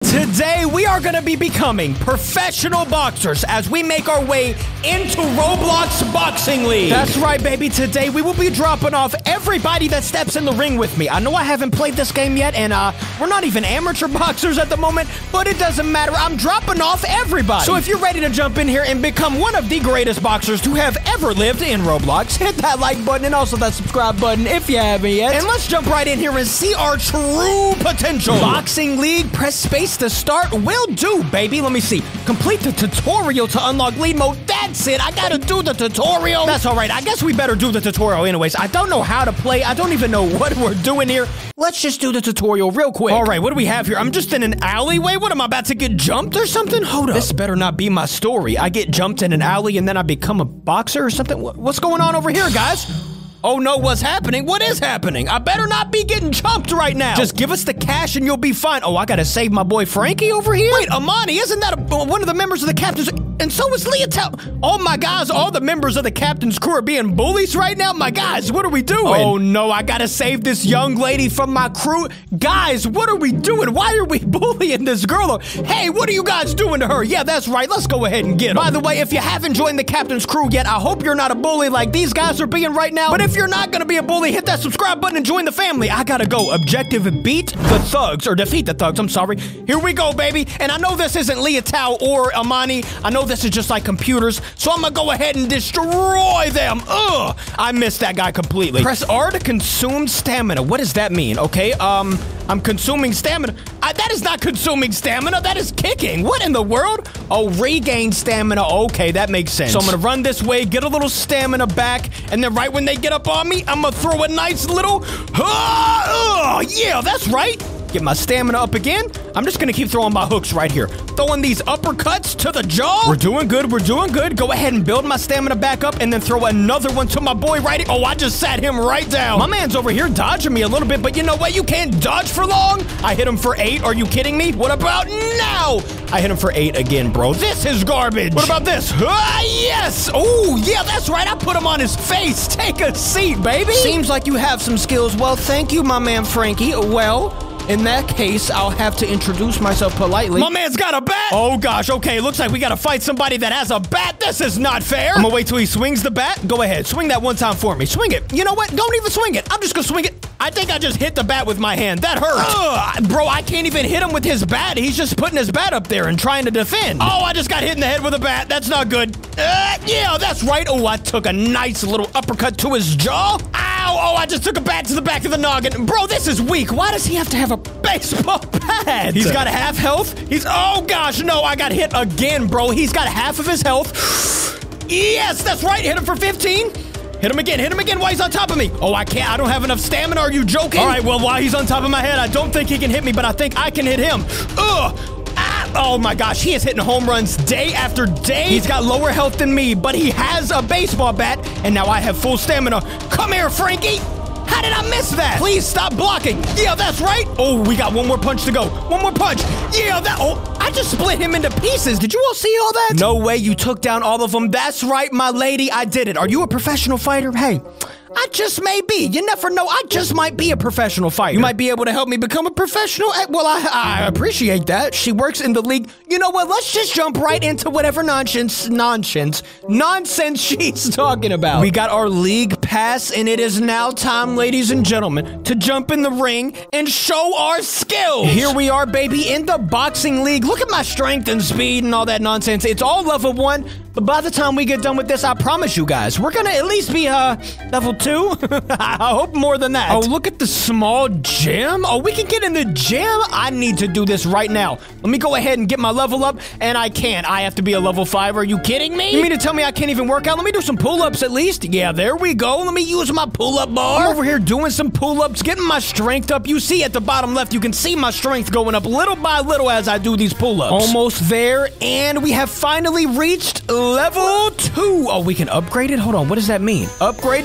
Today, we are going to be becoming professional boxers as we make our way into Roblox Boxing League. That's right, baby. Today, we will be dropping off everybody that steps in the ring with me. I know I haven't played this game yet, and we're not even amateur boxers at the moment, but it doesn't matter. I'm dropping off everybody. So if you're ready to jump in here and become one of the greatest boxers to have ever lived in Roblox, hit that like button and also that subscribe button if you haven't yet. And let's jump right in here and see our true potential. Boxing League, press space to start. Will do, baby. Let me see. Complete the tutorial to unlock lead mode. That's it. I gotta do the tutorial. That's all right. I guess we better do the tutorial anyways. I don't know how to play. I don't even know what we're doing here. Let's just do the tutorial real quick. All right, what do we have here? I'm just in an alleyway. What, am I about to get jumped or something? Hold up. This better not be my story. I get jumped in an alley and then I become a boxer or something. What's going on over here, guys? Oh no, what's happening? What is happening? I better not be getting jumped right now. Just give us the cash and you'll be fine. Oh, I gotta save my boy Frankie over here? Wait, Amani, isn't that one of the members of the captain's? And so is Leotel. Oh my guys, all the members of the captain's crew are being bullies right now? My guys, what are we doing? Oh no, I gotta save this young lady from my crew. Guys, what are we doing? Why are we bullying this girl? Hey, what are you guys doing to her? Yeah, that's right. Let's go ahead and get her. By the way, if you haven't joined the captain's crew yet, I hope you're not a bully like these guys are being right now. But if you're not gonna be a bully, hit that subscribe button and join the family. I gotta go. Objective, beat the thugs, or defeat the thugs, I'm sorry. Here we go, baby. And I know this isn't Leotel or Amani. I know this is just like computers, so I'm gonna go ahead and destroy them. Ugh, I missed that guy completely. Press R to consume stamina. What does that mean? Okay, I'm consuming stamina. That is not consuming stamina, that is kicking. What in the world? Oh, regain stamina. Okay, that makes sense. So I'm gonna run this way, get a little stamina back, and then right when they get up on me, I'm gonna throw a nice little, yeah, that's right. Get my stamina up again. I'm just gonna keep throwing my hooks right here. Throwing these uppercuts to the jaw. We're doing good, we're doing good. Go ahead and build my stamina back up and then throw another one to my boy right here. Oh, I just sat him right down. My man's over here dodging me a little bit, but you know what? You can't dodge for long. I hit him for 8. Are you kidding me? What about now? I hit him for 8 again, bro. This is garbage. What about this? Yes. Oh, yeah, that's right. I put him on his face. Take a seat, baby. Seems like you have some skills. Well, thank you, my man Frankie. Well, in that case, I'll have to introduce myself politely. My man's got a bat! Oh gosh, okay, looks like we gotta fight somebody that has a bat. This is not fair! I'm gonna wait till he swings the bat. Go ahead, swing that one time for me. Swing it. You know what? Don't even swing it. I'm just gonna swing it. I think I just hit the bat with my hand. That hurt. Ugh, bro, I can't even hit him with his bat. He's just putting his bat up there and trying to defend. Oh, I just got hit in the head with a bat. That's not good. Yeah, that's right. Oh, I took a nice little uppercut to his jaw. Ow, oh, I just took a bat to the back of the noggin. Bro, this is weak. Why does he have to have a baseball bat? He's got half health. Oh gosh, no, I got hit again, bro. He's got half of his health. Yes, that's right. Hit him for 15. Hit him again while he's on top of me. Oh, I can't. I don't have enough stamina. Are you joking? All right, well, while he's on top of my head, I don't think he can hit me, but I think I can hit him. Ugh. Oh my gosh, he is hitting home runs day after day. He's got lower health than me, but he has a baseball bat, and now I have full stamina. Come here, Frankie. How did I miss that? Please stop blocking. Yeah, that's right. Oh, we got one more punch to go. One more punch. Yeah, I just split him into pieces. Did you all see all that? No way, you took down all of them. That's right, my lady, I did it. Are you a professional fighter? Hey, I just may be. You never know. I just might be a professional fighter. You might be able to help me become a professional. Well, I appreciate that. She works in the league. You know what? Let's just jump right into whatever nonsense she's talking about. We got our league pass, and it is now time, ladies and gentlemen, to jump in the ring and show our skills. Here we are, baby, in the boxing league. Look at my strength and speed and all that nonsense. It's all level 1. But by the time we get done with this, I promise you guys, we're gonna at least be, level 2. I hope more than that. Oh, look at the small gym. Oh, we can get in the gym? I need to do this right now. Let me go ahead and get my level up, and I can't. I have to be a level 5. Are you kidding me? You mean to tell me I can't even work out? Let me do some pull-ups at least. Yeah, there we go. Let me use my pull-up bar. I'm over here doing some pull-ups, getting my strength up. You see at the bottom left, you can see my strength going up little by little as I do these pull-ups. Almost there, and we have finally reached level 2. Oh, we can upgrade it? Hold on, what does that mean? Upgrade to level 2?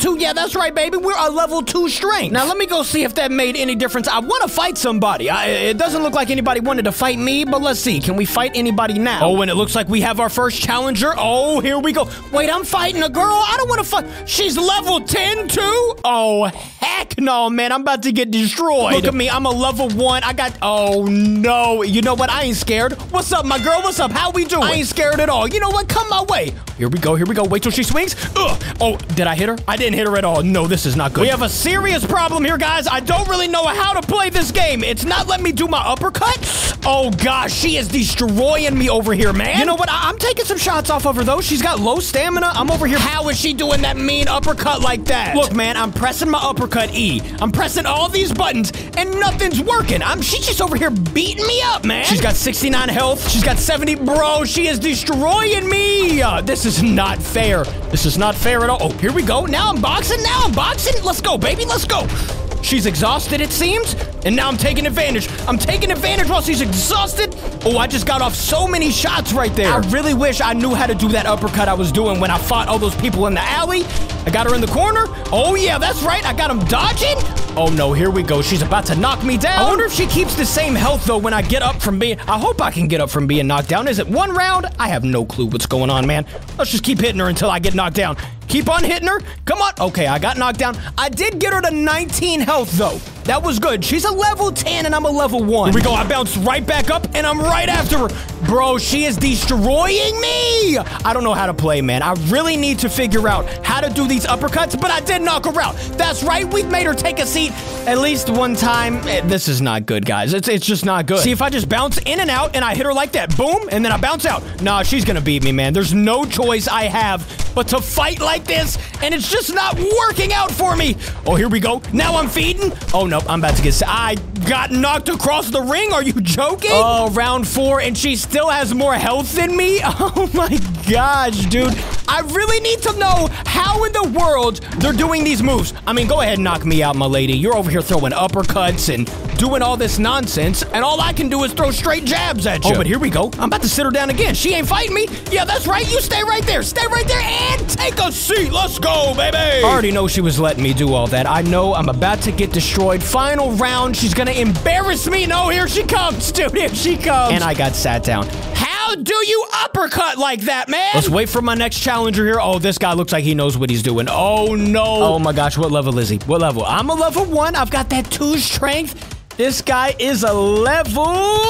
2. Yeah, that's right, baby. We're a level 2 strength. Now, let me go see if that made any difference. I want to fight somebody. It doesn't look like anybody wanted to fight me, but let's see. Can we fight anybody now? Oh, and it looks like we have our first challenger. Oh, here we go. Wait, I'm fighting a girl? I don't want to fight. She's level 10, too? Oh, heck no, man. I'm about to get destroyed. Look at me. I'm a level 1. I got... Oh, no. You know what? I ain't scared. What's up, my girl? What's up? How we doing? I ain't scared at all. You know what? Come my way. Here we go. Here we go. Wait till she swings. Ugh. Oh, did I hit her? I didn't hit her at all. No, this is not good. We have a serious problem here, guys. I don't really know how to play this game. It's not letting me do my uppercut. Oh, gosh. She is destroying me over here, man. You know what? I'm taking some shots off of her, though. She's got low stamina. I'm over here. How is she doing that mean uppercut like that? Look, man, I'm pressing my uppercut E. I'm pressing all these buttons, and nothing's working. She's just over here beating me up, man. She's got 69 health. She's got 70. Bro, she is destroying me. This is not fair. This is not fair at all. Oh, here we go. Now I'm boxing. Let's go, baby. Let's go. She's exhausted, it seems, and now I'm taking advantage. I'm taking advantage while she's exhausted. Oh, I just got off so many shots right there. I really wish I knew how to do that uppercut I was doing when I fought all those people in the alley. I got her in the corner. Oh, yeah, that's right. I got him dodging. Oh, no, here we go. She's about to knock me down. I wonder if she keeps the same health, though, when I get up from being... I hope I can get up from being knocked down. Is it 1 round? I have no clue what's going on, man. Let's just keep hitting her until I get knocked down. Keep on hitting her. Come on. Okay, I got knocked down. I did get her to 19 health, though. That was good. She's a level 10, and I'm a level 1. Here we go. I bounced right back up, and I'm right after her. Bro, she is destroying me. I don't know how to play, man. I really need to figure out how to do these uppercuts, but I did knock her out. That's right. We've made her take a seat at least one time. This is not good, guys. It's just not good. See, if I just bounce in and out, and I hit her like that, boom, and then I bounce out. Nah, she's gonna beat me, man. There's no choice I have but to fight like this, and it's just not working out for me. Oh, here we go. Now I'm feeding. Oh, no, I'm about to get... I got knocked across the ring. Are you joking? Oh, round 4, and she still has more health than me? Oh, my gosh, dude. I really need to know how in the world they're doing these moves. I mean, go ahead and knock me out, my lady. You're over here throwing uppercuts and doing all this nonsense, and all I can do is throw straight jabs at you. Oh, but here we go. I'm about to sit her down again. She ain't fighting me. Yeah, that's right. You stay right there. Stay right there and take a seat. Let's go, baby. I already know she was letting me do all that. I know I'm about to get destroyed. Final round. She's gonna embarrass me. No, here she comes, dude. Here she comes. And I got sat down. How do you uppercut like that, man? Let's wait for my next challenger here. Oh, this guy looks like he knows what he's doing. Oh, no. Oh, my gosh. What level is he? What level? I'm a level 1. I've got that 2 strength. This guy is a level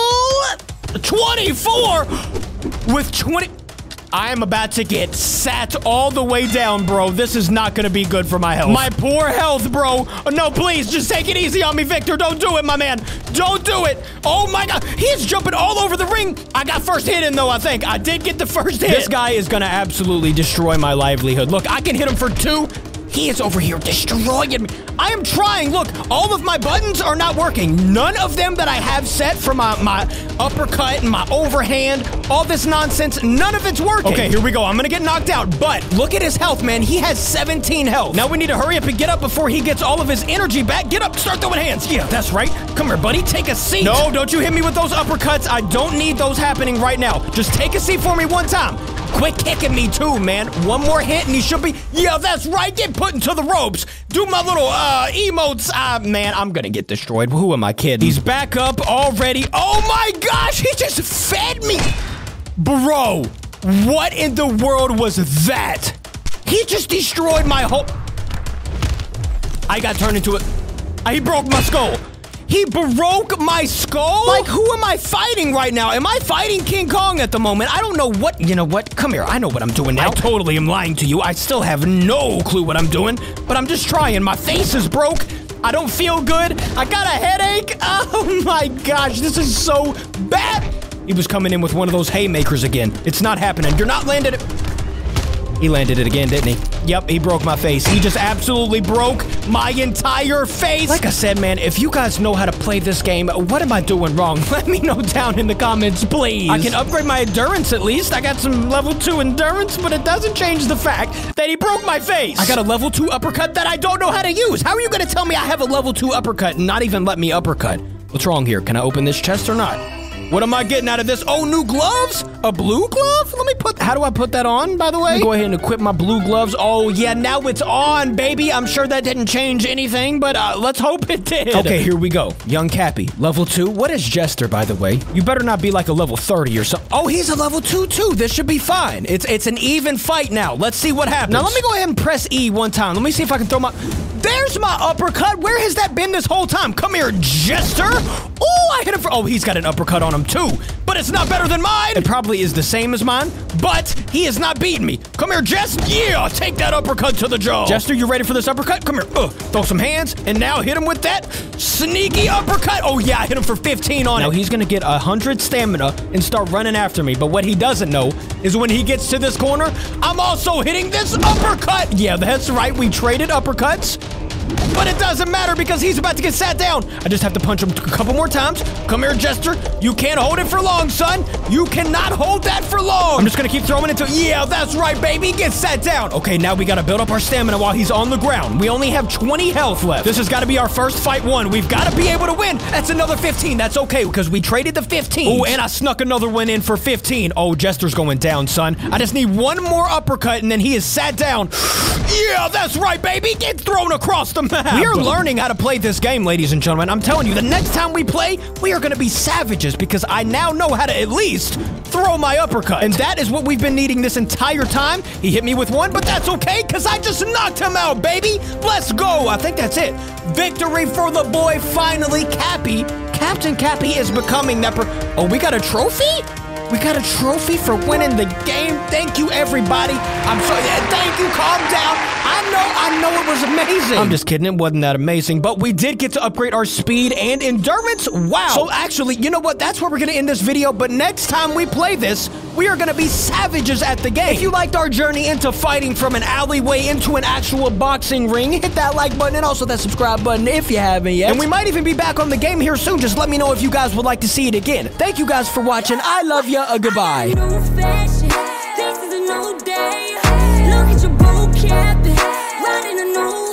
24 with 20. I am about to get sat all the way down, bro. This is not gonna be good for my health. My poor health, bro. Oh, no, please, just take it easy on me, Victor. Don't do it, my man. Don't do it. Oh, my God. He's jumping all over the ring. I got first hit in, though, I think. I did get the first hit. This guy is gonna absolutely destroy my livelihood. Look, I can hit him for 2. He is over here destroying me. I am trying. Look, all of my buttons are not working. None of them that I have set for my uppercut and my overhand, all this nonsense, none of it's working. Okay, here we go. I'm gonna get knocked out, but look at his health, man. He has 17 health. Now we need to hurry up and get up before he gets all of his energy back. Get up, start throwing hands. Yeah, that's right. Come here, buddy. Take a seat. No, don't you hit me with those uppercuts. I don't need those happening right now. Just take a seat for me one time. Quit kicking me too, man. One more hit and he should be... Yeah, that's right. Get put into the ropes. Do my little emotes. Man, I'm gonna get destroyed. Who am I kidding? He's back up already. Oh my gosh, he just fed me. Bro, what in the world was that? He just destroyed my whole... I got turned into a... He broke my skull. He broke my skull? Like, who am I fighting right now? Am I fighting King Kong at the moment? I don't know what... You know what? Come here. I know what I'm doing now. I totally am lying to you. I still have no clue what I'm doing, but I'm just trying. My face is broke. I don't feel good. I got a headache. Oh, my gosh. This is so bad. He was coming in with one of those haymakers again. It's not happening. You're not landing it. He landed it again, didn't he? Yep, he broke my face. He just absolutely broke my entire face. Like I said, man, if you guys know how to play this game, what am I doing wrong? Let me know down in the comments, please. I can upgrade my endurance at least. I got some level 2 endurance, but it doesn't change the fact that he broke my face. I got a level 2 uppercut that I don't know how to use. How are you gonna tell me I have a level 2 uppercut and not even let me uppercut? What's wrong here? Can I open this chest or not? What am I getting out of this? Oh, new gloves? A blue glove? How do I put that on, by the way? Let me go ahead and equip my blue gloves. Oh, yeah, now it's on, baby. I'm sure that didn't change anything, but let's hope it did. Okay, here we go. Young Cappy, level 2. What is Jester, by the way? You better not be like a level 30 or something. Oh, he's a level 2, too. This should be fine. It's an even fight now. Let's see what happens. Now, let me go ahead and press E one time. Let me see if I can throw my... There's my uppercut. Where has that been this whole time? Come here, Jester. Oh, I hit him for... Oh, he's got an uppercut on him, too. But it's not better than mine. It probably is the same as mine, but he has not beaten me. Come here, Jess. Yeah, take that uppercut to the jaw. Jester, you ready for this uppercut? Come here. Throw some hands, and now hit him with that sneaky uppercut. Oh, yeah, I hit him for 15 on it. Now, he's going to get 100 stamina and start running after me, but what he doesn't know is when he gets to this corner, I'm also hitting this uppercut. Yeah, that's right. We traded uppercuts. But it doesn't matter because he's about to get sat down. I just have to punch him a couple more times. Come here, Jester. You can't hold it for long, son. You cannot hold that for long. I'm just going to keep throwing it until... Yeah, that's right, baby. Get sat down. Okay, now we got to build up our stamina while he's on the ground. We only have 20 health left. This has got to be our first fight won. We've got to be able to win. That's another 15. That's okay because we traded the 15. Oh, and I snuck another one in for 15. Oh, Jester's going down, son. I just need one more uppercut and then he is sat down. Yeah, that's right, baby. Get thrown across the map. We are learning how to play this game, ladies and gentlemen. I'm telling you, the next time we play, we are going to be savages because I now know how to at least throw my uppercut. And that is what we've been needing this entire time. He hit me with one, but that's okay because I just knocked him out, baby. Let's go. I think that's it. Victory for the boy, finally, Cappy. Captain Cappy is becoming that Oh, we got a trophy? We got a trophy for winning the game. Thank you, everybody. I'm sorry. Thank you. Calm down. I know it was amazing. I'm just kidding. It wasn't that amazing, but we did get to upgrade our speed and endurance. Wow. So actually, you know what? That's where we're going to end this video, but next time we play this, we are going to be savages at the game. If you liked our journey into fighting from an alleyway into an actual boxing ring, hit that like button and also that subscribe button if you haven't yet. And we might even be back on the game here soon. Just let me know if you guys would like to see it again. Thank you guys for watching. I love you. Goodbye. This is a new day. Look at your boot cap, riding a new